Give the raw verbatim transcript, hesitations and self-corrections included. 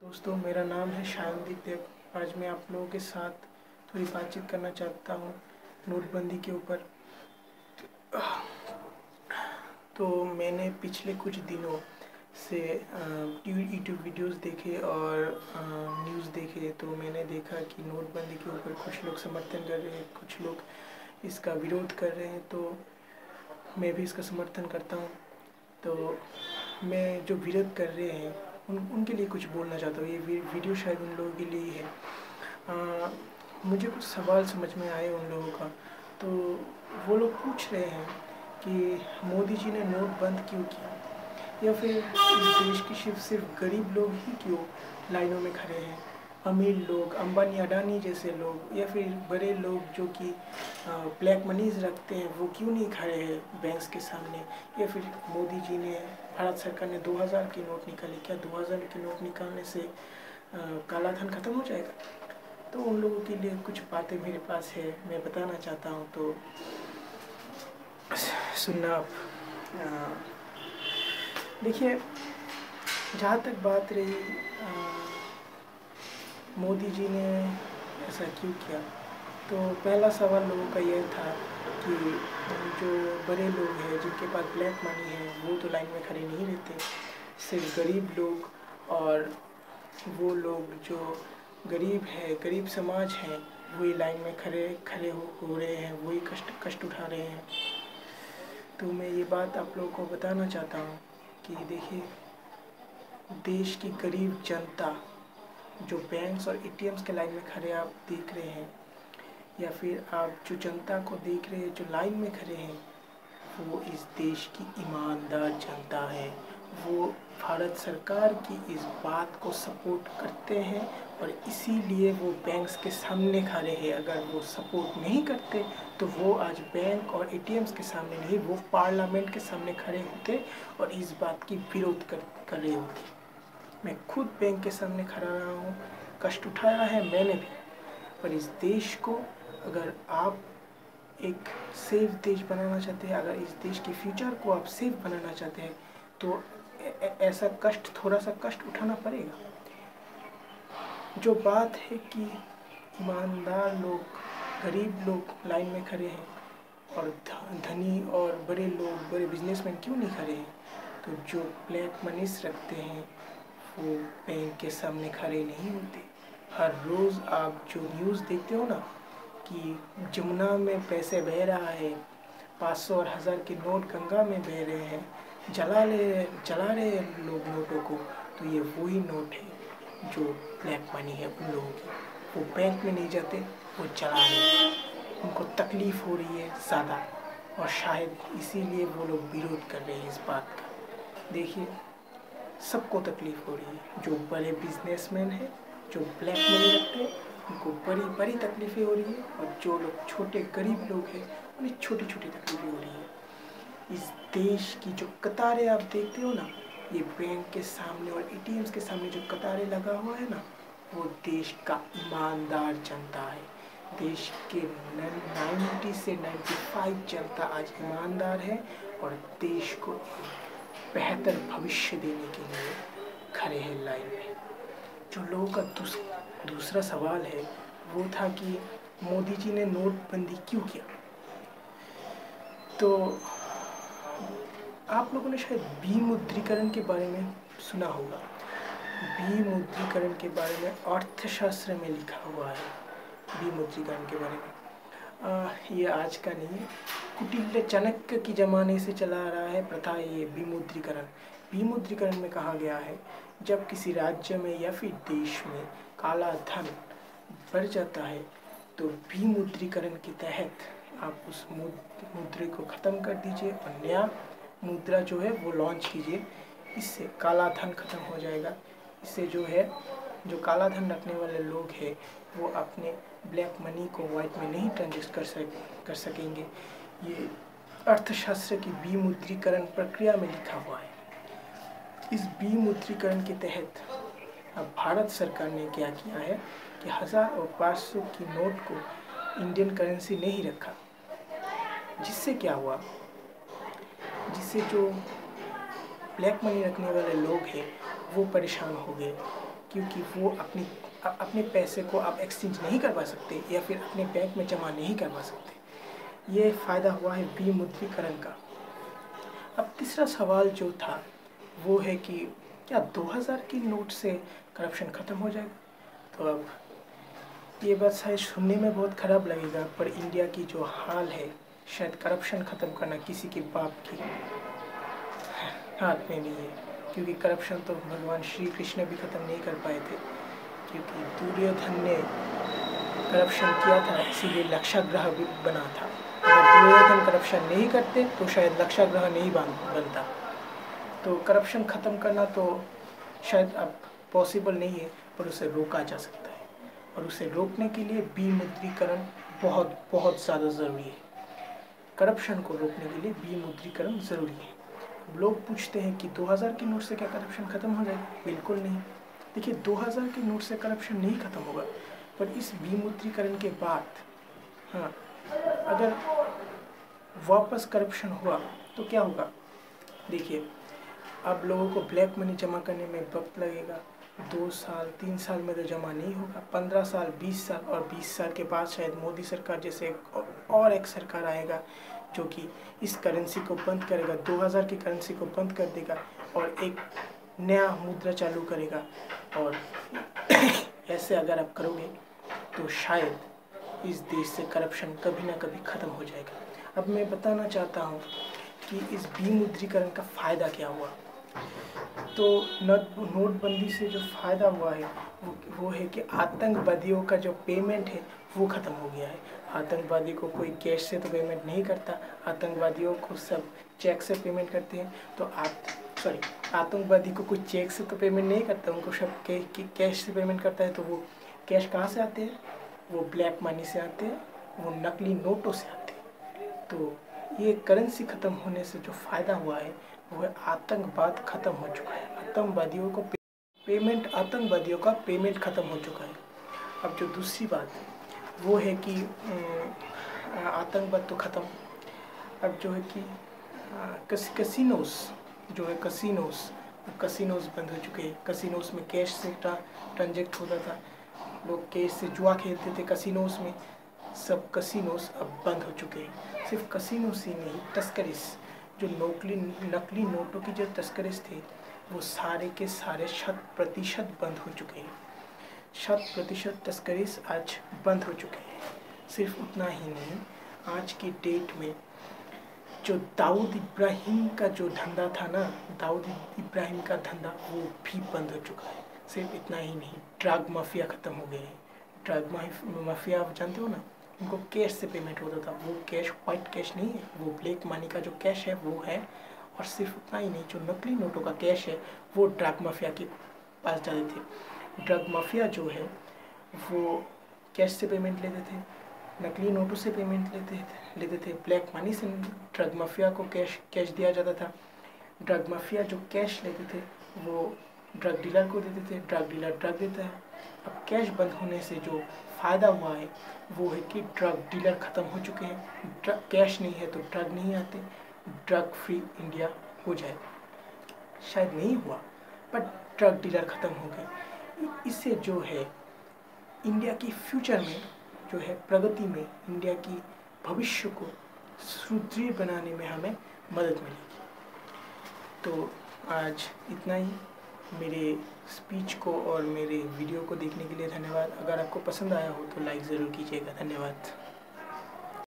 दोस्तों, मेरा नाम है शायनदीप देव। आज मैं आप लोगों के साथ थोड़ी बातचीत करना चाहता हूँ नोटबंदी के ऊपर। तो मैंने पिछले कुछ दिनों से यूट्यूब वीडियोस देखे और न्यूज़ देखे, तो मैंने देखा कि नोटबंदी के ऊपर कुछ लोग समर्थन कर रहे हैं, कुछ लोग इसका विरोध कर रहे हैं। तो मैं भी इसका समर्थन करता हूँ। तो मैं जो विरोध कर रहे हैं उन उनके लिए कुछ बोलना चाहता हूँ। ये वीडियो शायद उन लोगों के लिए ही है। आ, मुझे कुछ सवाल समझ में आए उन लोगों का। तो वो लोग पूछ रहे हैं कि मोदी जी ने नोट बंद क्यों किया, या फिर इस देश के सिर्फ सिर्फ गरीब लोग ही क्यों लाइनों में खड़े हैं। अमीर लोग, अंबानी अडानी जैसे लोग, या फिर बड़े लोग जो कि ब्लैक मनीज रखते हैं, वो क्यों नहीं खड़े हैं बैंक्स के सामने। या फिर मोदी जी ने, भारत सरकार ने दो हज़ार की नोट निकाली, क्या दो हज़ार की नोट निकालने से आ, काला धन खत्म हो जाएगा? तो उन लोगों के लिए कुछ बातें मेरे पास है, मैं बताना चाहता हूँ। तो सुनना आप। देखिए, जहाँ तक बात रही आ, मोदी जी ने ऐसा क्यों किया, तो पहला सवाल लोगों का यह था कि जो बड़े लोग हैं जिनके पास ब्लैक मनी है, वो तो लाइन में खड़े नहीं रहते। सिर्फ गरीब लोग और वो लोग जो गरीब है, गरीब समाज हैं, वही लाइन में खड़े खड़े हो, हो रहे हैं, वही कष्ट कष्ट उठा रहे हैं। तो मैं ये बात आप लोगों को बताना चाहता हूँ कि देखिए, देश की गरीब जनता जो बैंक्स और एटीएम्स के लाइन में खड़े आप देख रहे हैं, या फिर आप जो जनता को देख रहे हैं जो लाइन में खड़े हैं, वो इस देश की ईमानदार जनता है। वो भारत सरकार की इस बात को सपोर्ट करते हैं और इसीलिए वो बैंक्स के सामने खड़े हैं। अगर वो सपोर्ट नहीं करते तो वो आज बैंक और एटीएम्स के सामने नहीं, वो पार्लियामेंट के सामने खड़े होते और इस बात की विरोध कर कर रहे होते। मैं खुद बैंक के सामने खड़ा रहा हूँ, कष्ट उठाया है मैंने भी। पर इस देश को अगर आप एक सेफ देश बनाना चाहते हैं, अगर इस देश के फ्यूचर को आप सेफ बनाना चाहते हैं, तो ऐसा कष्ट, थोड़ा सा कष्ट उठाना पड़ेगा। जो बात है कि ईमानदार लोग, गरीब लोग लाइन में खड़े हैं और धनी और बड़े लोग, बड़े बिजनेसमैन क्यों नहीं खड़े हैं, तो जो ब्लैक मनीस रखते हैं वो बैंक के सामने खड़े नहीं होते। हर रोज़ आप जो न्यूज़ देखते हो ना कि जमुना में पैसे बह रहा है, पाँच सौ और हज़ार के नोट गंगा में बह रहे हैं, जला ले जला रहे हैं लोग नोटों को, तो ये वही नोट है जो ब्लैक मनी है उन लोगों की। वो बैंक में नहीं जाते, वो जला रहे हैं, उनको तकलीफ़ हो रही है ज़्यादा, और शायद इसीलिए वो लोग विरोध कर रहे हैं इस बात का। देखिए, सबको तकलीफ़ हो रही है। जो बड़े बिजनेसमैन हैं, जो ब्लैक मनी रखते हैं, उनको बड़ी बड़ी तकलीफ़ें हो रही है, और जो लोग छोटे गरीब लोग हैं उन्हें छोटी छोटी तकलीफ़ें हो रही है। इस देश की जो कतारें आप देखते हो ना, ये बैंक के सामने और एटीएम्स के सामने जो कतारें लगा हुआ है ना, वो देश का ईमानदार जनता है। देश के नब्बे से पचानवे जनता आज ईमानदार है और देश को बेहतर भविष्य देने के लिए खड़े हैं लाइन में। जो लोगों का दूस, दूसरा सवाल है वो था कि मोदी जी ने नोटबंदी क्यों किया। तो आप लोगों ने शायद विमुद्रीकरण के बारे में सुना होगा। विमुद्रीकरण के बारे में अर्थशास्त्र में लिखा हुआ है। विमुद्रीकरण के बारे में आ, ये आज का नहीं है, कुटिल चाणक्य की ज़माने से चला आ रहा है प्रथा ये विमुद्रीकरण। विमुद्रीकरण में कहा गया है, जब किसी राज्य में या फिर देश में काला धन बढ़ जाता है तो विमुद्रीकरण के तहत आप उस मुद्रे को ख़त्म कर दीजिए और नया मुद्रा जो है वो लॉन्च कीजिए। इससे काला धन खत्म हो जाएगा। इससे जो है, जो काला धन रखने वाले लोग हैं वो अपने ब्लैक मनी को वाइट में नहीं ट्रांजेक्ट कर सक कर सकेंगे। ये अर्थशास्त्र की विमुद्रीकरण प्रक्रिया में लिखा हुआ है। इस विमुद्रीकरण के तहत अब भारत सरकार ने क्या किया है कि हज़ार और पाँच सौ की नोट को इंडियन करेंसी नहीं रखा। जिससे क्या हुआ, जिससे जो ब्लैक मनी रखने वाले लोग हैं वो परेशान हो गए। क्योंकि वो अपनी अपने पैसे को आप एक्सचेंज नहीं करवा सकते या फिर अपने बैंक में जमा नहीं करवा सकते। ये फ़ायदा हुआ है विमुद्रीकरण का। अब तीसरा सवाल जो था वो है कि क्या दो हज़ार के नोट से करप्शन ख़त्म हो जाएगा? तो अब ये बात शायद सुनने में बहुत ख़राब लगेगा, पर इंडिया की जो हाल है, शायद करप्शन ख़त्म करना किसी के बाप के हाथ में नहीं है, क्योंकि करप्शन तो भगवान श्री कृष्ण भी ख़त्म नहीं कर पाए थे, क्योंकि दुर्योधन ने करप्शन किया था, इसीलिए लक्षाग्रह भी बना था। अगर दुर्योधन करप्शन नहीं करते तो शायद लक्षाग्रह नहीं बनता। तो करप्शन ख़त्म करना तो शायद अब पॉसिबल नहीं है, पर उसे रोका जा सकता है, और उसे रोकने के लिए विमुद्रीकरण बहुत बहुत ज़्यादा ज़रूरी है। करप्शन को रोकने के लिए विमुद्रीकरण ज़रूरी है। लोग पूछते हैं कि दो हज़ार के नोट से क्या करप्शन ख़त्म हो जाएगा? बिल्कुल नहीं। देखिए, दो हज़ार के नोट से करप्शन नहीं ख़त्म होगा, पर इस विमुद्रीकरण के बाद हाँ अगर वापस करप्शन हुआ तो क्या होगा? देखिए, अब लोगों को ब्लैक मनी जमा करने में वक्त लगेगा, दो साल तीन साल में तो जमा नहीं होगा, पंद्रह साल बीस साल और बीस साल के बाद शायद मोदी सरकार जैसे एक और एक सरकार आएगा जो कि इस करेंसी को बंद करेगा, दो हज़ार की करेंसी को बंद कर देगा और एक नया मुद्रा चालू करेगा। और ऐसे अगर आप करोगे तो शायद इस देश से करप्शन कभी ना कभी ख़त्म हो जाएगा। अब मैं बताना चाहता हूँ कि इस विमुद्रीकरण का फ़ायदा क्या हुआ। तो नोटबंदी से जो फ़ायदा हुआ है वो वो है कि आतंकवादियों का जो पेमेंट है वो ख़त्म हो गया है। आतंकवादी को कोई कैश से तो पेमेंट नहीं करता, आतंकवादियों को सब चेक से पेमेंट करते हैं। तो आप सॉरी आतंकवादी को कोई चेक से तो पेमेंट नहीं करता, उनको सब के, के, कैश से पेमेंट करता है। तो वो कैश कहाँ से आते हैं? वो ब्लैक मनी से आते हैं, वो नकली नोटों से आते हैं। तो ये करेंसी ख़त्म होने से जो फ़ायदा हुआ है वो है आतंकवाद ख़त्म हो चुका है, आतंकवादियों को पे, पेमेंट आतंकवादियों का पेमेंट ख़त्म हो चुका है। अब जो दूसरी बात वो है कि आतंकवाद तो ख़त्म, अब जो है कि कस, कसिनोस जो है कसिनोस कसिनोस बंद हो चुके हैं। कसिनोस में कैश से ट्रांजेक्ट होता था, लोग कैश से जुआ खेलते थे कसिनोस में, सब कसिनोस अब बंद हो चुके हैं। सिर्फ कसिनोस ही नहीं, तस्करीस जो नकली नकली नोटों की जो तस्करीस थे वो सारे के सारे शत प्रतिशत बंद हो चुके हैं। शत प्रतिशत तस्करीस आज बंद हो चुके हैं। सिर्फ उतना ही नहीं, आज की डेट में जो दाऊद इब्राहिम का जो धंधा था ना, दाऊद इब्राहिम का धंधा वो भी बंद हो चुका है। सिर्फ इतना ही नहीं, ड्रग माफिया ख़त्म हो गए हैं। ड्रग माफिया आप जानते हो ना, उनको कैश से पेमेंट होता था, वो कैश वाइट कैश नहीं है, वो ब्लैक मनी का जो कैश है वो है। और सिर्फ उतना ही नहीं, जो नकली नोटों का कैश है वो ड्रग माफिया के पास जाते थे। ड्रग माफिया जो है वो कैश से पेमेंट लेते थे, नकली नोटों से पेमेंट लेते थे लेते थे ब्लैक मनी से ड्रग माफिया को कैश कैश दिया जाता था। ड्रग माफिया जो कैश लेते थे वो ड्रग डीलर को देते थे, ड्रग डीलर ड्रग देता है। अब कैश बंद होने से जो फ़ायदा हुआ है वो है कि ड्रग डीलर ख़त्म हो चुके हैं। ड्रग कैश नहीं है तो ड्रग नहीं आते, ड्रग फ्री इंडिया हो जाए। शायद नहीं हुआ, बट ड्रग डीलर ख़त्म हो गए। इससे जो है इंडिया की फ्यूचर में जो है प्रगति में, इंडिया की भविष्य को सुदृढ़ बनाने में हमें मदद मिलेगी। तो आज इतना ही। मेरे स्पीच को और मेरे वीडियो को देखने के लिए धन्यवाद। अगर आपको पसंद आया हो तो लाइक ज़रूर कीजिएगा। धन्यवाद।